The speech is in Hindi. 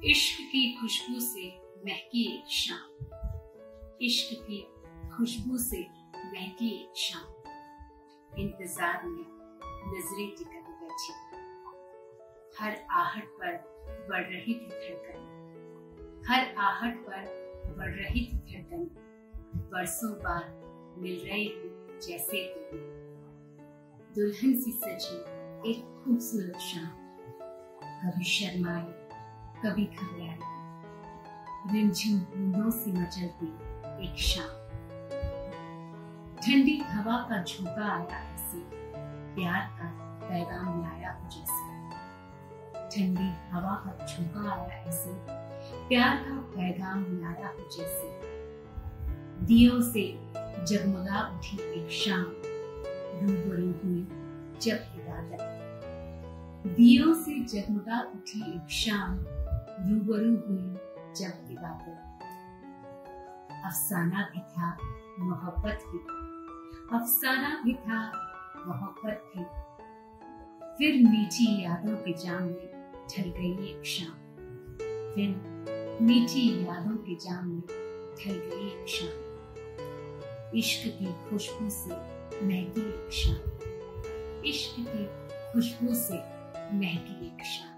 इश्क की खुशबू से महकी एक शाम, इश्क की खुशबू से महकी एक शाम, इंतजार में नजरें टिकन बैठी, हर आहट पर बढ़ रही थी धड़कन, हर आहट पर बढ़ रही थी धड़कन, बरसों बाद मिल रही हूँ जैसे तुम, दुल्हन सी सजी एक खूबसूरत शाम, कभी शर्माए कभी घबराए, रिमझिम बूंदों से मचलती एक शाम, ठंडी हवा का झोंका आया ऐसे, प्यार का पैगाम लाया हो जैसे, ठंडी हवा का झोंका आया ऐसे, प्यार का पैगाम लाया हो जैसे, दियों से जगमगा उठी एक शाम, रूबरू हुई जब इबादत, दियों से जगमगा उठी एक शाम, रूबरू हुई जब इबादत, अफसाना भी था मोहब्बत भी, अफसाना भी था मोहब्बत भी, फिर मीठी यादों के जाम में ढल गई एक शाम, फिर मीठी यादों के जाम में ढल गई एक शाम, इश्क की खुशबू से महकी एक शाम, इश्क की खुशबू से महकी एक शाम।